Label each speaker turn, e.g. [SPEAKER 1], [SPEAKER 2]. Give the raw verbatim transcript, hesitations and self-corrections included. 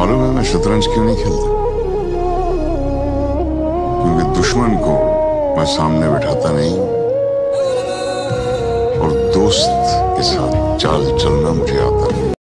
[SPEAKER 1] मालूम है मैं शतरंज क्यों नहीं खेलता? क्योंकि दुश्मन को मैं सामने बिठाता नहीं और दोस्त के साथ चाल चलना मुझे आता नहीं।